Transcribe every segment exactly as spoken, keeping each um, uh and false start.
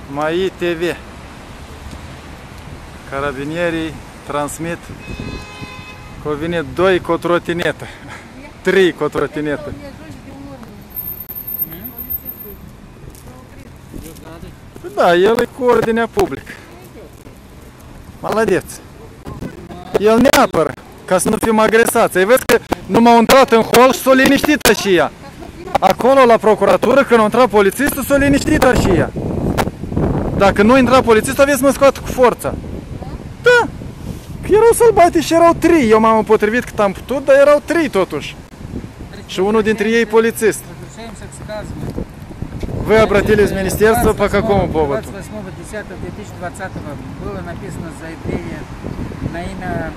Mai T V. Carabinierii transmit că au venit doi cu o trotinetă. Trei cu o trotinetă. Da, el e cu ordinea publică. Maladeț. El ne apără, ca să nu fim agresați. Ai văzut că nu m-au intrat în hol și s-o liniștit și ea. Acolo, la procuratură, când a intrat polițistul, s-o liniștit și ea. Dacă nu intra polițistul, aveți să mă scoată cu forța. Da. Că erau sălbatici și erau trei. Eu m-am împotrivit cât am putut, dar erau trei totuși. Și unul dintre ei polițist. Вы обратились в министерство по какому поводу? двадцать восьмого десятого две тысячи двадцатого было написано заявление на имя э,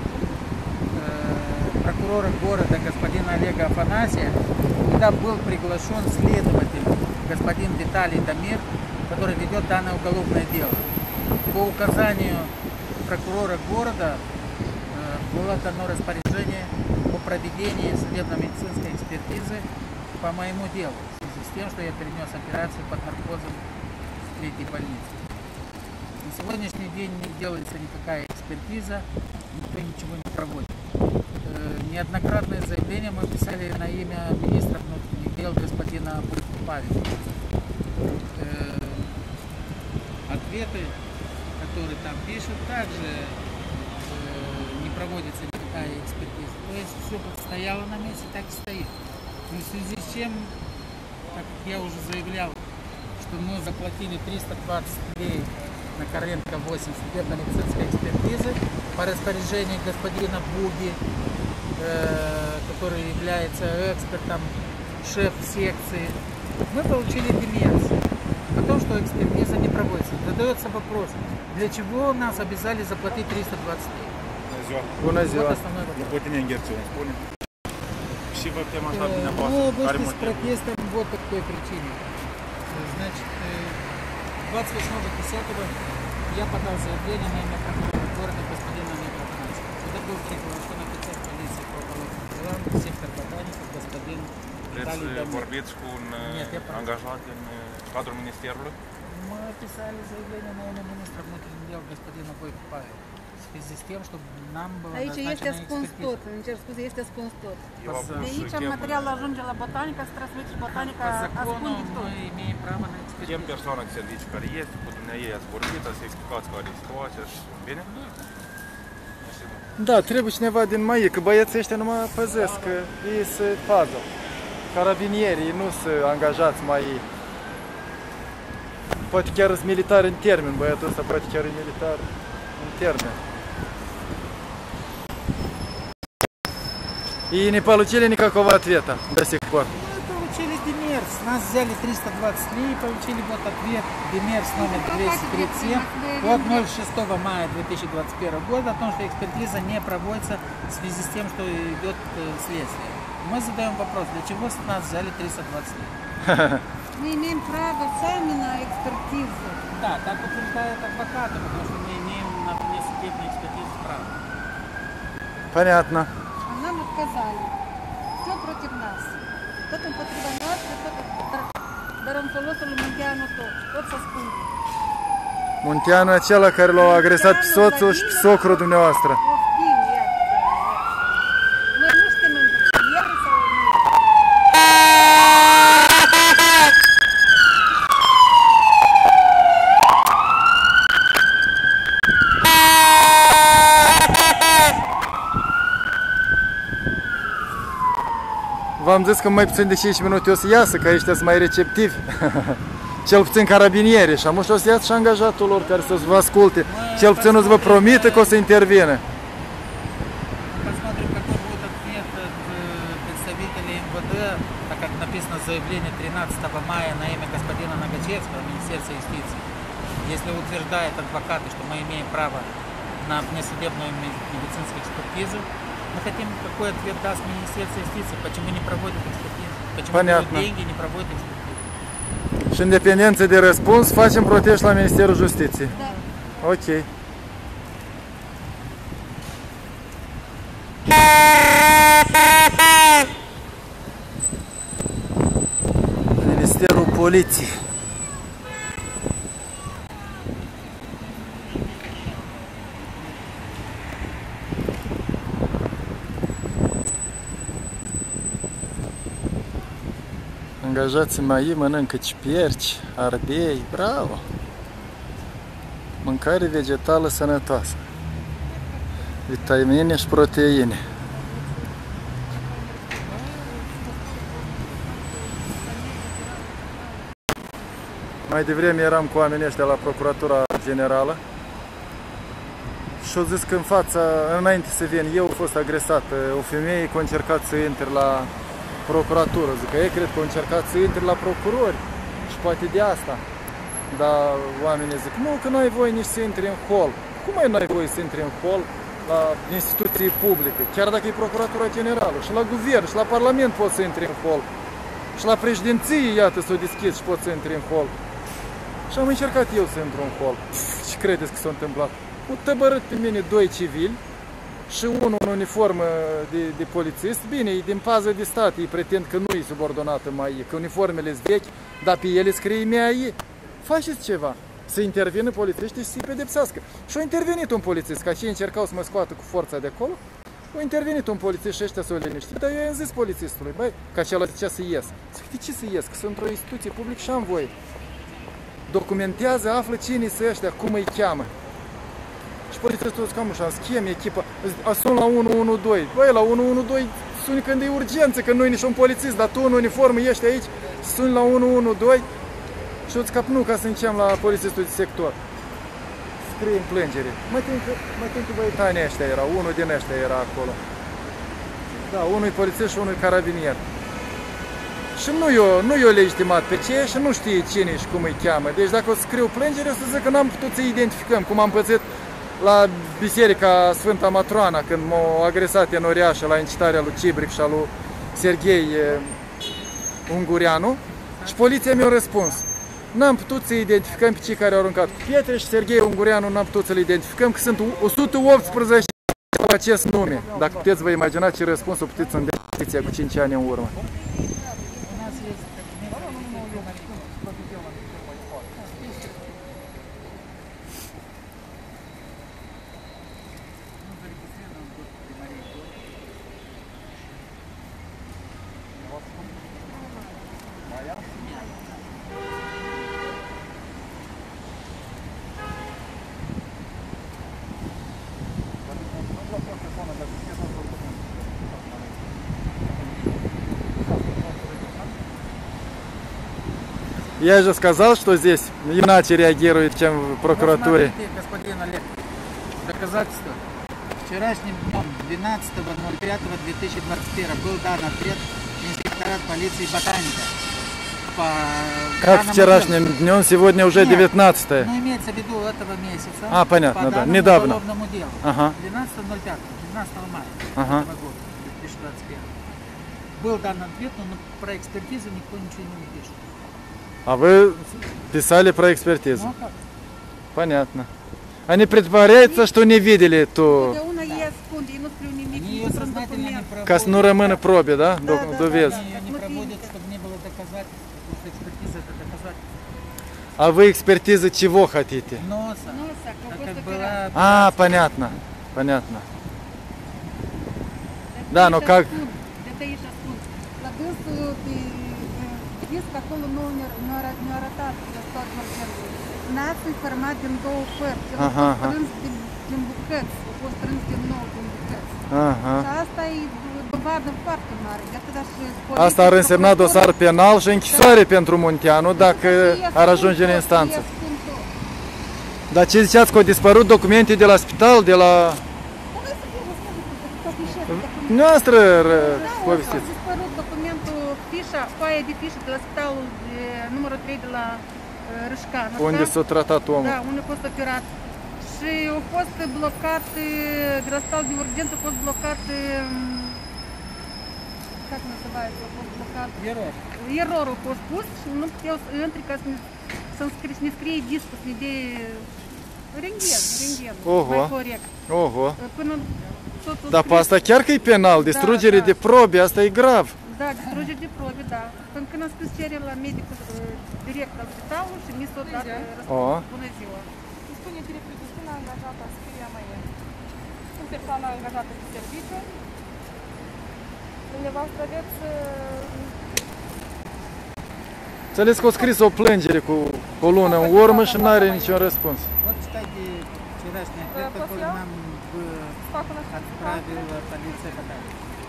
прокурора города господина Олега Афанасия. Туда был приглашен следователь господин Виталий Дамир, который ведет данное уголовное дело. По указанию прокурора города э, было дано распоряжение о проведении судебно-медицинской экспертизы по моему делу. С тем, что я перенес операцию под наркозом в третьей больнице. На сегодняшний день не делается никакая экспертиза, никто ничего не проводит. Э, неоднократные заявления мы писали на имя министра внутренних дел господина Павел. Э, ответы, которые там пишут, также э, не проводится никакая экспертиза. То есть все как стояло на месте, так и стоит. Но в связи с чем, как я уже заявлял, что мы заплатили триста двадцать рублей на Каренко восемь судебно-медицинской экспертизы по распоряжению господина Буги, э, который является экспертом, шеф секции. Мы получили демерс о том, что экспертиза не проводится. Задается вопрос, для чего нас обязали заплатить триста двадцать рублей? Bună ziua! Вот основной вопрос. Și vă tem așa Мы dumneavoastră, care вышли с motiv? протестом вот по какой причине. Значит, двадцать восьмого десятого я подал заявление на имя прокурора города господина Олега Афанасия. Когда был приглашен офицер полиции по уголовным делам, сектор ботаников, господин Виталий Vreți să Дамир. vorbiți cu un Нет, я понял. angajat în cadrul ministerului? Мы писали заявление на имя министра внутренних дел господина Бойко Павел. В связи с тем, чтобы нам было Aici este назначена ascuns экспертиза. tot, îmi cer scuze, este ascuns tot. Eu am De pus aici chem, materialul ajunge la botanica, să transmite și botanica По закону ascunde tot. мы имеем право на chem экспертизу. persoana de serviciu care este, cu dumneavoastră ați vorbit, ați explicat care e situația și bine? Da, trebuie cineva din Maie, că băieții ăștia nu mă păzesc, că ei se fază. Carabinierii, nu sunt angajați mai. Poate chiar sunt militari în termen, băiatul ăsta poate chiar e militar în termen. И не получили никакого ответа до сих пор. Мы получили демерс. Нас взяли триста двадцать три и получили вот ответ демерс номер двести тридцать семь от ноль шестого мая две тысячи двадцать первого года о том, что экспертиза не проводится в связи с тем, что идет следствие. Мы задаем вопрос, для чего с нас взяли триста двадцать три? Мы имеем право сами на экспертизу. Да, так утверждают адвокаты, потому что мы имеем на внесудебную экспертизу право. Понятно. А нам отказали. Все против нас. Tot împotriva noastră, tot dar în folosul lui Munteanu tot. Tot să ascunde. Munteanu e acela care l-a agresat pe soțul și pe socrul dumneavoastră. O știm, iată. Noi nu știm el sau nu. V-am zis că mai puțin de cinci minute o să iasă, că ăștia sunt mai receptivi. Cel puțin carabinierii și amuși o să iasă și angajatul lor care să vă asculte. Cel puțin o să vă promită că o să intervină. Посмотрим, какой будет ответ от представителей эм вэ дэ, так как написано заявление тринадцатого мая на имя господина Нагачевского, Министерства юстиции. Если утверждают адвокаты, что мы имеем право на внесудебную медицинскую экспертизу, мы хотим, какой ответ даст Министерство юстиции, почему не проводит экспертизу, почему берут деньги и не проводит экспертизу. Și în dependență de răspuns facem protest la Ministerul Justiției. Da. Ok. Ministerul Poliției. Angajații mai mănâncă ciuperci, ardei, bravo! Mâncare vegetală sănătoasă. Vitamine și proteine. Mai devreme eram cu oamenii ăștia la Procuratura Generală și au zis că în fața, înainte să vin, eu am fost agresat, o femeie că a încercat să intre la procuratură. Zic că ei cred că au încercat să intre la procurori și poate de asta. Dar oamenii zic, nu, că nu ai voie nici să intri în hol. Cum mai nu ai voie să intri în hol la instituții publice, chiar dacă e Procuratura Generală, și la guvern, și la Parlament poți să intri în hol. Și la președinție, iată, s-o deschis și poți să intri în hol. Și am încercat eu să intru în hol. Ce credeți că s-a întâmplat? Au tăbărât pe mine doi civili și unul în uniformă de, de polițist. Bine, e din pază de stat, ei pretind că nu e subordonată mai e, că uniformele sunt vechi, dar pe ele scrie mea ei. Faceți ceva, să intervină polițiștii și să-i pedepsească. Și a intervenit un polițist, ca și încercau să mă scoată cu forța de acolo, a intervenit un polițist și ăștia s-au liniștit, dar eu i-am zis polițistului, băi, că acela zicea să ies. Zic, de ce să ies? Că sunt într-o instituție publică și am voie. Documentează, află cine sunt ăștia, cum îi cheamă. Și polițistul zic, cam așa, schem, echipă, sun la unu unu doi. Băi, la unu unu doi suni când e urgență, că nu e nici un polițist, dar tu în uniformă ești aici, suni la unu unu doi și îți cap nu ca să încem la polițistul de sector. Scrie în plângere. Mă tem că băietanii ăștia erau, unul din ăștia era acolo. Da, unul e polițist și unul e carabinier. Și nu eu, nu eu legitimat pe ce și nu știe cine și cum îi cheamă. Deci dacă o să scriu plângere, o să zic că n-am putut să identificăm, cum am pățit la biserica Sfânta Matroana, când m-au agresat enoriașă la incitarea lui Cibric și a lui Serghei Ungureanu. Și poliția mi-a răspuns. N-am putut să identificăm pe cei care au aruncat cu pietre și Serghei Ungureanu n-am putut să-l identificăm, că sunt o sută optsprezece cu acest nume. Dacă puteți vă imagina ce răspuns o puteți în definiția cu cinci ani în urmă. Я же сказал, что здесь иначе реагирует, чем в прокуратуре. Вот смотрите, господин Олег, доказательства. Вчерашним днем, двенадцатого ноль пятого две тысячи двадцать первого, был дан ответ инспекторат полиции Ботаника. По Как вчерашним днем, сегодня уже девятнадцатое. Ну, имеется в виду этого месяца. А, понятно, по да, данному недавно. уголовному делу. Ага. двенадцатого ноль пятого, двенадцатого мая Ага. этого года, две тысячи двадцать первого. Был дан ответ, но про экспертизу никто ничего не пишет. А вы писали про экспертизу? Ну, а как? Понятно. Они притворяются, что не видели ту... Una e ascunde, ei nu scriu nimic, Они ее într-un сознательно не document. проводят. Ca să nu rămână probe, da? Da, da, Dovezi. da, Они ее не проводят, чтобы не было доказательств, потому что экспертиза это доказательство. А вы экспертизы чего хотите? Носа, Носа, că a так fost как operat. была... А, понятно. Понятно. De Da, aici no, как- ascund, de aici ascund. La dânsul pe disc acolo nu ne- nu ara- ne-a arătat tot marcherul. N-ați informat din două părți. El a Aha, fost aha. strâns din, din bucăți. A fost strâns din nou din bucăți. Ага. Și asta e dovadă foarte mare. De atât și Asta ar însemna dosar penal și închisoare pentru Munteanu dacă ar ajunge în instanță. Dar ce ziceați că au dispărut documente de la spital, de la... Noastră povestiți. A dispărut documentul, fișa, foaia de fișă de la spitalul de numărul trei de la uh, Râșcan. Unde s-a tratat omul. Da, unde a fost operat. Și a fost blocat, de la spital de urgență a fost blocat, как называется, a fost blocat, Error. erorul a fost pus și nu puteau să intre ca să ne- să-mi scrie, să ne scrie discul, să ne dea rentgen, rentgen, Oho. mai corect. Ого. Până totul Dar pe scris- asta chiar că e penal, distrugere da. de probe, asta e grav. Da, distrugere de probe, da. Până când am scris cerere la medicul uh, direct al spitalului și mi s-a dat uh, răspuns. O. Bună ziua. Dispuneți de persoana angajată, scrie mai el. Sunt persoana angajată de serviciu. Dumneavoastră aveți uh, Înțeles că o scris o plângere cu o lună în urmă și nu are niciun răspuns. Вот читайте вчерашний ответ, Э, который посел? нам в Как у нас отправила полиция Катания.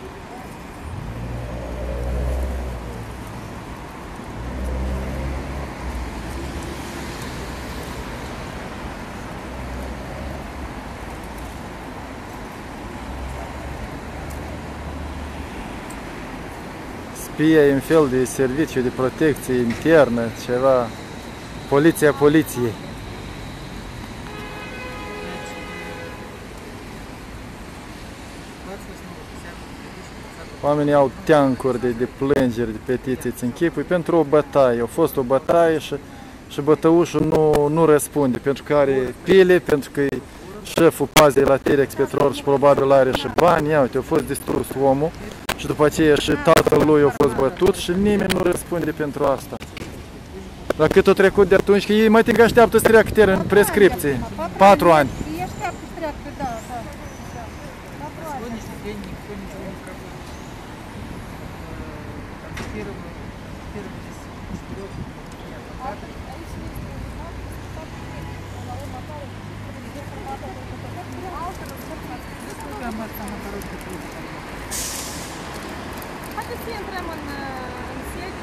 Spia e un fel de serviciu de protecție internă, ceva, poliția poliției. Oamenii au teancuri de, de plângeri, de petiții, îți închipui, pentru o bătaie. A fost o bătaie și, și bătăușul nu, nu răspunde, pentru că are pile, pentru că e șeful pazei la T-Rex Petrol și probabil are și bani. Ia uite, a fost distrus omul și după aceea și tatăl lui a fost bătut și nimeni nu răspunde pentru asta. Dar cât a trecut de atunci, că ei mai timp așteaptă să treacă termen în prescripție. Patru ani. И я шляпку стряпку, да, да. да. На сегодняшний день никто ничего не проводит. Констатировано, констатировались четырех адвокатов. Сколько можно на короткий путь? Haideți să intrăm în, în sede.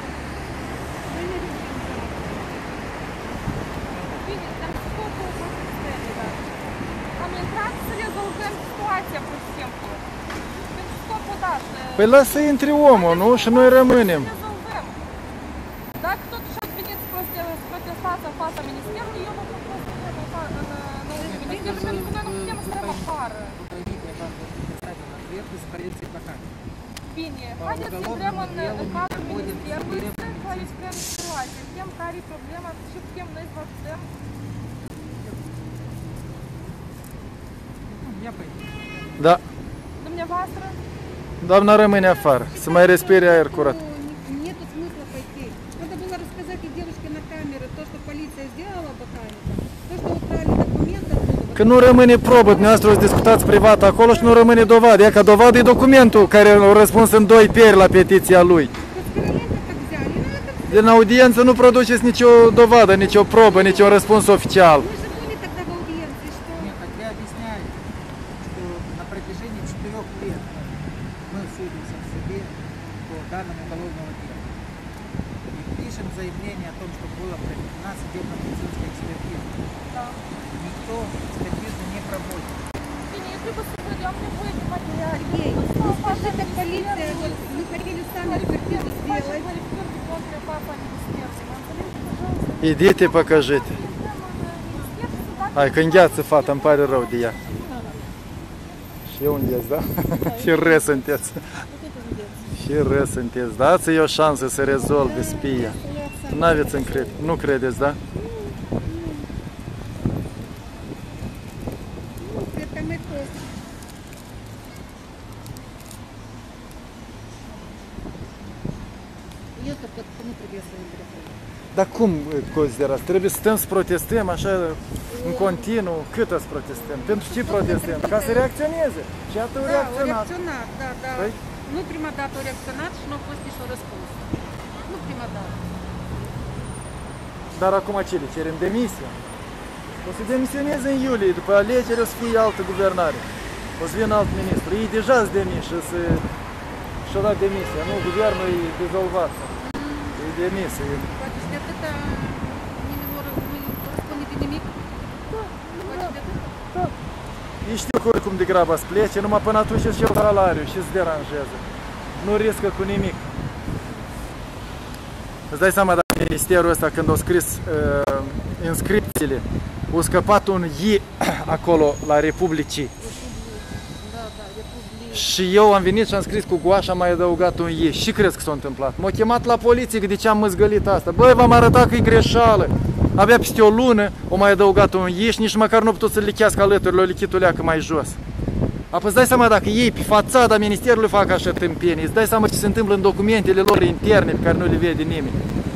Bine, dar scopul este, da. Am intrat să rezolvăm situația, pur și simplu. Pentru scopul dat. Păi lasă să intre omul, nu? Și noi rămânem. Să rezolvăm. Dacă totuși ați venit să proste- să protestați în fața ministerului, eu vă propun să intrăm în fa- în, în ulița ministerului, pentru că noi nu putem să stăm afară. Руководителя банка предоставил ответ из полиции Катания. Bine, Pe haideți să intrăm în, uголовному în делу cadrul не проводим ministerului să судебную clarificăm situația, știm care e problema și putem noi să vă putem. Я пойду. Da, Dumneavoastră, doamna rămâne afară, să mai respire aer curat. Ну, не- Нету смысла пойти. Надо было рассказать и девушке на камеры то, что полиция сделала ботаника, то, что украли документы оттуда. Că nu rămâne probă, dumneavoastră o să discutați privat acolo și nu rămâne dovadă. Ia ca dovadă e documentul care a răspuns în doi pieri la petiția lui. Вот с Короленко как взяли, ну это Din audiență nu produceți nicio dovadă, nicio probă, niciun răspuns oficial. мы же были тогда в аудиенции, что? Нет, так я объясняю, что на протяжении четырех лет мы судимся в суде по данному уголовному делу. И пишем заявление о том, что была проведена судебно-медицинская экспертиза. da. Никто экспертизу не проводит. Bine, eu trebuie să vedem nevoie de materiale. Сергей, Să ну stau скажи, fața как полиция, вот ministerului, мы хотели сами să экспертизу facem сделать. verificări de contra fața ministerului. Mă înțelegeți, păjălăsă? Idite, покажите. Hai, că îngheață fata, îmi pare rău de ea. Și eu îngheț, da? Și ră sunteți. Și ră sunteți. Dați-i o șansă să rezolve spia. N-aveți încredere. Nu credeți, da? Это мы просто. Ее только кому приветствуем телефон. Dar cum considerați? Trebuie să stăm să protestăm așa în continuu? Cât să protestăm? Pentru ce protestăm? Ca să reacționeze. Și atât Да, reacționat. реакционат, да, да. Păi? Ну, prima dată o reacționat și nu a fost nicio răspuns. Nu prima dată. Dar acum ce le cerem? Demisia? O să demisioneze în iulie, după alegeri o să fie altă guvernare. O să vină alt ministru. Ei deja sunt demiși și să... și-au dat demisia. Nu, guvernul e dizolvat. E demis. E... Poate și de atâta nimeni nu ră- nu răspunde de nimic. Poate de atâta. Ei știu că oricum de grabă să plece, numai până atunci și eu salariu și se deranjează. Nu riscă cu nimic. Îți dai seama dacă ministerul ăsta când a scris uh, inscripțiile, a scăpat un I acolo la Republicii. Da, da, Republic. Și eu am venit și am scris cu goașa, am mai adăugat un I. Și crezi că s-a întâmplat? M-au chemat la poliție, că de ce am măzgălit asta? Băi, v-am arătat că e greșeală. Abia peste o lună o mai adăugat un I și nici măcar nu a putut să lichească alături, l-o lichit o leacă mai jos. Apoi îți dai seama dacă ei pe fațada ministerului fac așa tâmpenii, îți dai seama ce se întâmplă în documentele lor interne pe care nu le vede nimeni.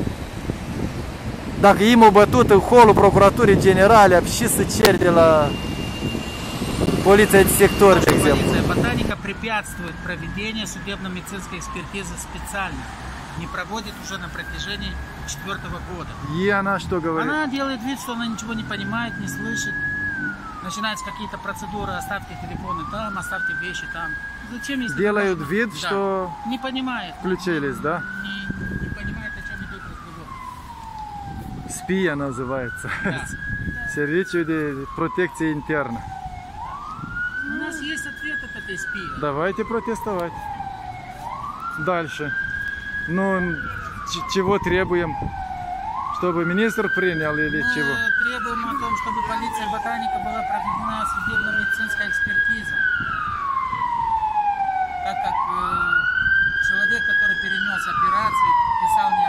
Dacă ei m-au bătut în holul Procuraturii Generale, și să cer de la poliția de sector, de exemplu. Полиция ботаника препятствует проведению судебно-медицинской экспертизы специально. не проводит уже на протяжении четвертого года. И она что говорит? Она делает вид, что она ничего не понимает, не слышит. Начинаются какие-то процедуры, оставьте телефоны там, оставьте вещи там. Зачем, если Делают можно? вид, Да. что Не понимает. включились, да? Не, не понимает, о чем идет разговор. Спия называется. Да. Serviciu de protecție internă. У нас есть ответ от этой спии. Давайте протестовать. Дальше. Ну, ч- чего требуем? Чтобы министр принял или Мы чего? требуем о том, чтобы полиция ботаника была проведена судебно-медицинская экспертиза. Так как э, человек, который перенес операцию, писал не